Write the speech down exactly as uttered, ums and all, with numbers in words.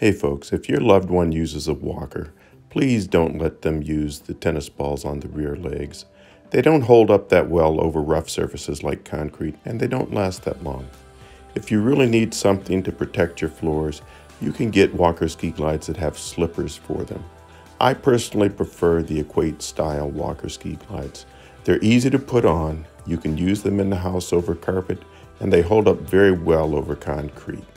Hey folks, if your loved one uses a walker, please don't let them use the tennis balls on the rear legs. They don't hold up that well over rough surfaces like concrete, and they don't last that long. If you really need something to protect your floors, you can get walker ski glides that have slippers for them. I personally prefer the Equate style walker ski glides. They're easy to put on, you can use them in the house over carpet, and they hold up very well over concrete.